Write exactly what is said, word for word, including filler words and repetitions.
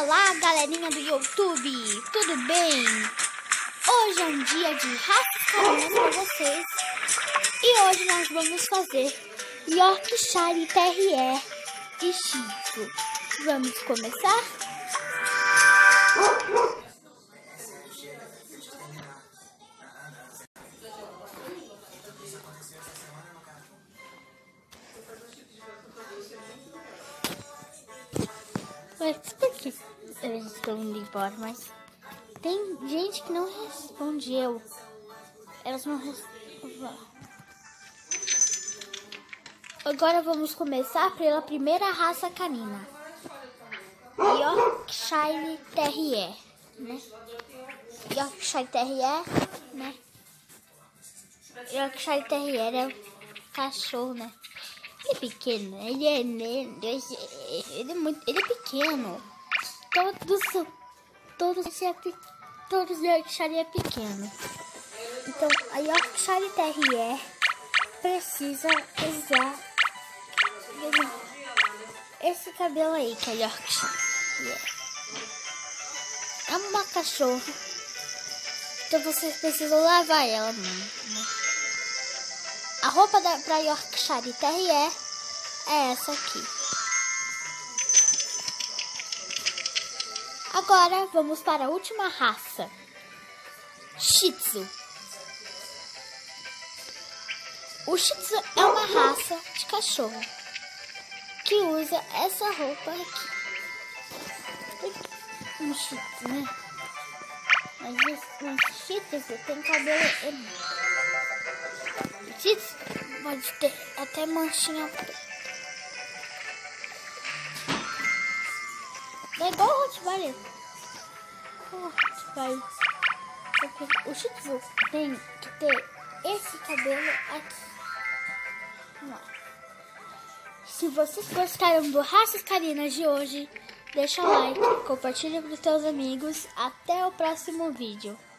Olá, galerinha do YouTube, tudo bem? Hoje é um dia de raças caninas para vocês e hoje nós vamos fazer Yorkshire, terrier e Shih. Vamos começar? Mas por que eles estão indo embora? Mas tem gente que não respondeu. Elas não respondem. Agora vamos começar pela primeira raça canina. Yorkshire Terrier, né? Yorkshire Terrier, né? Yorkshire Terrier é um cachorro, né? Ele é pequeno, ele é, ele é muito, ele é pequeno. Todos, todos, todos Yorkshire é pequeno. Então a Yorkshire Terrier precisa usar esse cabelo aí que é Yorkshire. É uma cachorra. Então vocês precisam lavar ela, né? A roupa da, pra Yorkshire Terrier é essa aqui. Agora vamos para a última raça. Shih. O Shih é uma raça de cachorro que usa essa roupa aqui. Um Shih, né? Mas esse Shih tem cabelo enorme. Pode ter até manchinha. É igual o Rottweiler. O Rottweiler. O Shih tem que ter esse cabelo aqui. Se vocês gostaram do Raças Caninas de hoje, deixa o like, compartilha com os seus amigos. Até o próximo vídeo.